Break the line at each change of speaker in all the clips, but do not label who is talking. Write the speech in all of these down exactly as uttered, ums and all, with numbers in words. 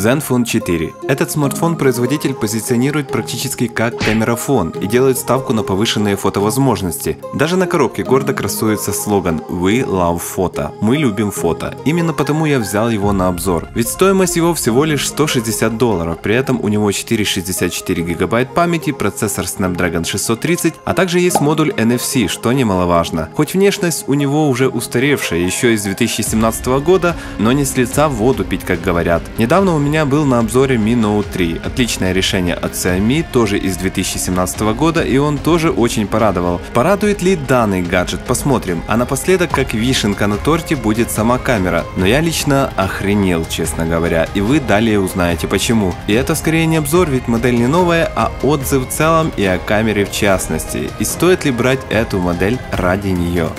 Zenfone четыре. Этот смартфон производитель позиционирует практически как камерафон и делает ставку на повышенные фотовозможности. Даже на коробке гордо красуется слоган «We love photo». Мы любим фото. Именно потому я взял его на обзор. Ведь стоимость его всего лишь сто шестьдесят долларов. При этом у него четыреста шестьдесят четыре гигабайт памяти, процессор Snapdragon шестьсот тридцать, а также есть модуль эн эф си, что немаловажно. Хоть внешность у него уже устаревшая, еще из две тысячи семнадцатого года, но не с лица воду пить, как говорят. Недавно у меня был на обзоре Mi Note три. Отличное решение от Xiaomi, тоже из две тысячи семнадцатого года, и он тоже очень порадовал. Порадует ли данный гаджет? Посмотрим. А напоследок, как вишенка на торте, будет сама камера. Но я лично охренел, честно говоря, и вы далее узнаете почему. И это скорее не обзор, ведь модель не новая, а отзыв в целом и о камере в частности. И стоит ли брать эту модель ради нее?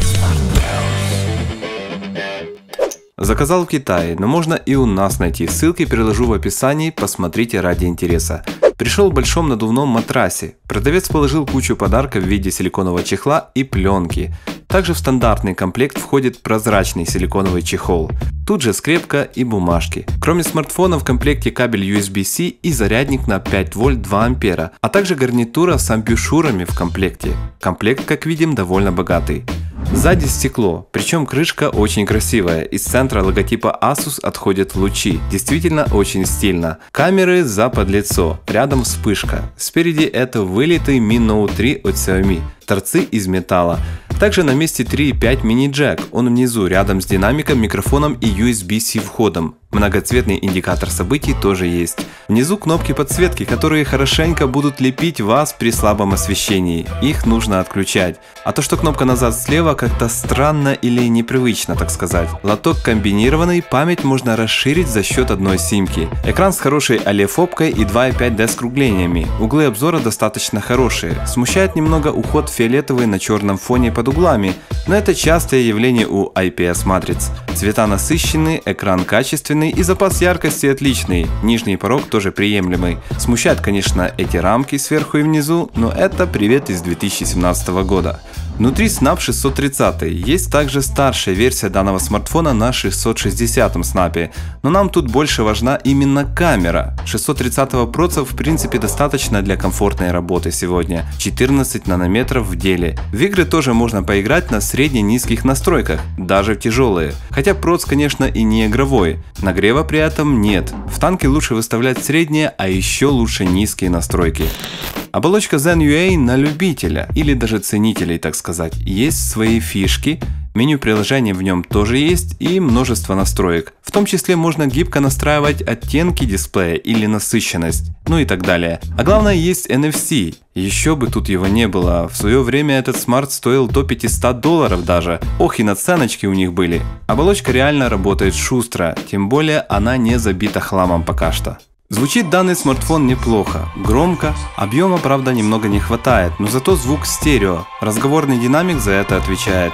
Заказал в Китае, но можно и у нас найти. Ссылки приложу в описании, посмотрите ради интереса. Пришел в большом надувном матрасе. Продавец положил кучу подарков в виде силиконового чехла и пленки. Также в стандартный комплект входит прозрачный силиконовый чехол. Тут же скрепка и бумажки. Кроме смартфона в комплекте кабель ю эс би-C и зарядник на пять вольт два ампера, а также гарнитура с амбушюрами в комплекте. Комплект, как видим, довольно богатый. Сзади стекло, причем крышка очень красивая, из центра логотипа Asus отходят лучи, действительно очень стильно. Камеры за подлицо, рядом вспышка, спереди это вылитый Mi Note три от Xiaomi, торцы из металла. Также на месте три и пять мини-джек, он внизу, рядом с динамиком, микрофоном и ю эс би-C входом. Многоцветный индикатор событий тоже есть. Внизу кнопки подсветки, которые хорошенько будут лепить вас при слабом освещении. Их нужно отключать. А то, что кнопка назад слева, как-то странно или непривычно, так сказать. Лоток комбинированный, память можно расширить за счет одной симки. Экран с хорошей олефобкой и два и пять дэ скруглениями. Углы обзора достаточно хорошие. Смущает немного уход фиолетовый на черном фоне под углами, но это частое явление у ай пи эс матриц. Цвета насыщенные, экран качественный и запас яркости отличный, нижний порог тоже приемлемый. Смущают, конечно, эти рамки сверху и внизу, но это привет из две тысячи семнадцатого года. Внутри Snap шестьсот тридцать, есть также старшая версия данного смартфона на шестьсот шестидесятом снапе, но нам тут больше важна именно камера. шестьсот тридцатого проца в принципе достаточно для комфортной работы сегодня, четырнадцать нанометров в деле. В игры тоже можно поиграть на средне-низких настройках, даже в тяжелые, хотя проц, конечно, и не игровой, нагрева при этом нет. В танке лучше выставлять средние, а еще лучше низкие настройки. Оболочка Zen ю эй на любителя, или даже ценителей, так сказать. Есть свои фишки, меню приложения в нем тоже есть и множество настроек. В том числе можно гибко настраивать оттенки дисплея или насыщенность, ну и так далее. А главное, есть эн эф си. Еще бы тут его не было. В свое время этот смарт стоил до пятисот долларов даже. Ох, и наценочки у них были. Оболочка реально работает шустро, тем более она не забита хламом пока что. Звучит данный смартфон неплохо, громко, объема, правда, немного не хватает, но зато звук стерео, разговорный динамик за это отвечает.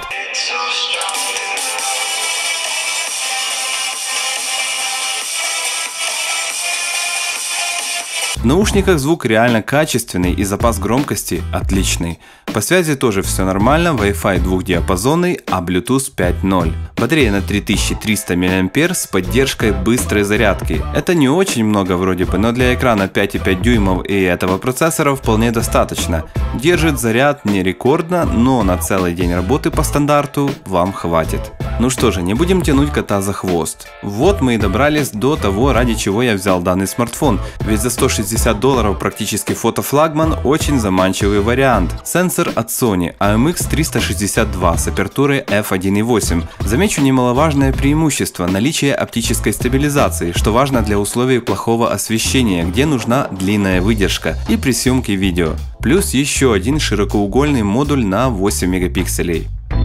В наушниках звук реально качественный и запас громкости отличный. По связи тоже все нормально, Wi-Fi двухдиапазонный, а Bluetooth пять ноль. Батарея на три тысячи триста миллиампер с поддержкой быстрой зарядки. Это не очень много вроде бы, но для экрана пять и пять дюймов и этого процессора вполне достаточно. Держит заряд не рекордно, но на целый день работы по стандарту вам хватит. Ну что же, не будем тянуть кота за хвост. Вот мы и добрались до того, ради чего я взял данный смартфон. Ведь за сто шестьдесят долларов практически фотофлагман, очень заманчивый вариант. Сенсор от Sony эй эм икс триста шестьдесят два с апертурой эф один и восемь. Замечу немаловажное преимущество – наличие оптической стабилизации, что важно для условий плохого освещения, где нужна длинная выдержка, и при съемке видео. Плюс еще один широкоугольный модуль на восемь мегапикселей.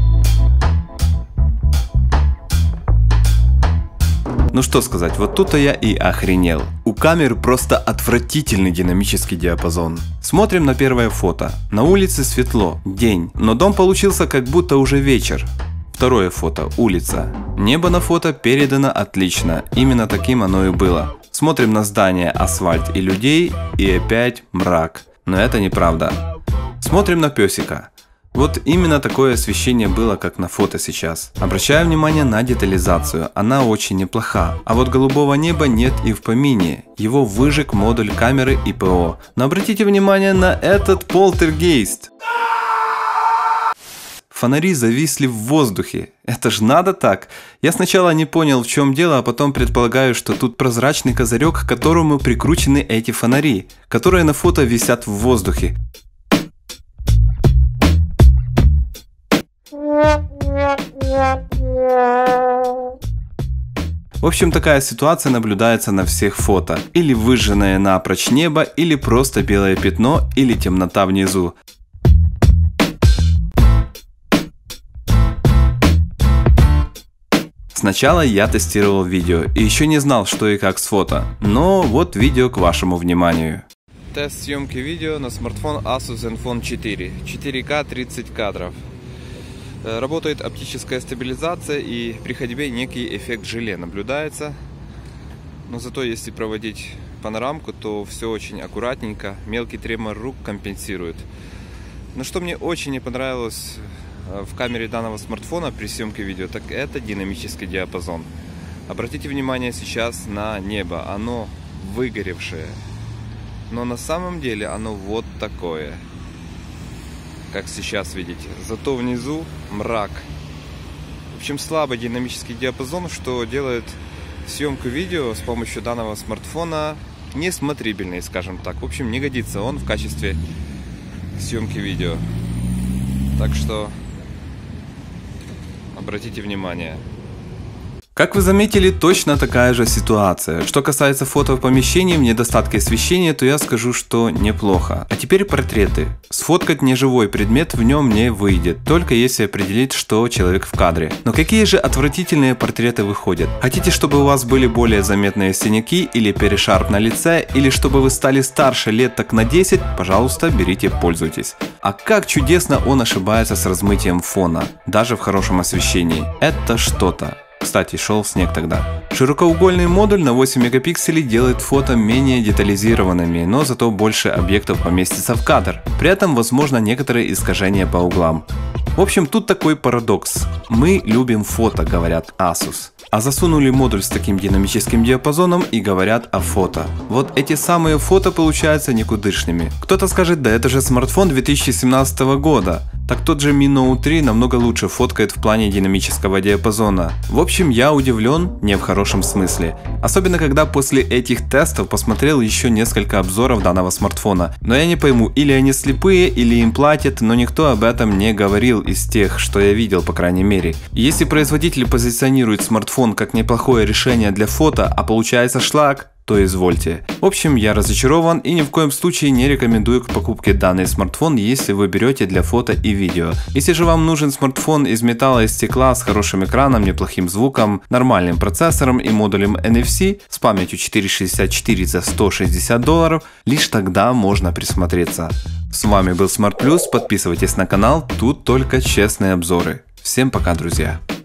Ну что сказать, вот тут-то я и охренел. У камер просто отвратительный динамический диапазон. Смотрим на первое фото. На улице светло, день, но дом получился как будто уже вечер. Второе фото, улица. Небо на фото передано отлично, именно таким оно и было. Смотрим на здание, асфальт и людей, и опять мрак. Но это неправда. Смотрим на песика. Вот именно такое освещение было, как на фото сейчас. Обращаю внимание на детализацию, она очень неплоха. А вот голубого неба нет и в помине. Его выжег модуль камеры и ПО. Но обратите внимание на этот полтергейст. Фонари зависли в воздухе. Это ж надо так. Я сначала не понял, в чем дело, а потом предполагаю, что тут прозрачный козырек, к которому прикручены эти фонари, которые на фото висят в воздухе. В общем, такая ситуация наблюдается на всех фото. Или выжженное напрочь небо, или просто белое пятно, или темнота внизу. Сначала я тестировал видео и еще не знал, что и как с фото, но вот видео к вашему вниманию. Тест съемки видео на смартфон Asus Zenfone четыре, четыре ка тридцать кадров. Работает оптическая стабилизация и при ходьбе некий эффект желе наблюдается. Но зато если проводить панорамку, то все очень аккуратненько, мелкий тремор рук компенсирует. Но что мне очень не понравилось в камере данного смартфона при съемке видео, так это динамический диапазон. Обратите внимание сейчас на небо, оно выгоревшее, но на самом деле оно вот такое, как сейчас видите. Зато внизу мрак. В общем, слабый динамический диапазон, что делает съемку видео с помощью данного смартфона несмотрибельной, скажем так. В общем, не годится он в качестве съемки видео. Так что обратите внимание. Как вы заметили, точно такая же ситуация. Что касается фото в помещении в недостатке освещения, то я скажу, что неплохо. А теперь портреты. Сфоткать неживой предмет в нем не выйдет, только если определить, что человек в кадре. Но какие же отвратительные портреты выходят? Хотите, чтобы у вас были более заметные синяки или перешарп на лице, или чтобы вы стали старше лет так на десять, пожалуйста, берите, пользуйтесь. А как чудесно он ошибается с размытием фона, даже в хорошем освещении. Это что-то. Кстати, шел снег тогда. Широкоугольный модуль на восемь мегапикселей делает фото менее детализированными, но зато больше объектов поместится в кадр. При этом возможно некоторые искажения по углам. В общем, тут такой парадокс. Мы любим фото, говорят Asus. А засунули модуль с таким динамическим диапазоном и говорят о фото. Вот эти самые фото получаются никудышными. Кто-то скажет, да это же смартфон две тысячи семнадцатого года. Так тот же Mi Note три намного лучше фоткает в плане динамического диапазона. В общем, я удивлен не в хорошем смысле. Особенно, когда после этих тестов посмотрел еще несколько обзоров данного смартфона. Но я не пойму, или они слепые, или им платят, но никто об этом не говорил из тех, что я видел, по крайней мере. Если производитель позиционирует смартфон как неплохое решение для фото, а получается шлак, то извольте. В общем, я разочарован и ни в коем случае не рекомендую к покупке данный смартфон, если вы берете для фото и видео. Если же вам нужен смартфон из металла и стекла с хорошим экраном, неплохим звуком, нормальным процессором и модулем эн эф си с памятью четыреста шестьдесят четыре за сто шестьдесят долларов, лишь тогда можно присмотреться. С вами был Smart Plus, подписывайтесь на канал, тут только честные обзоры. Всем пока, друзья!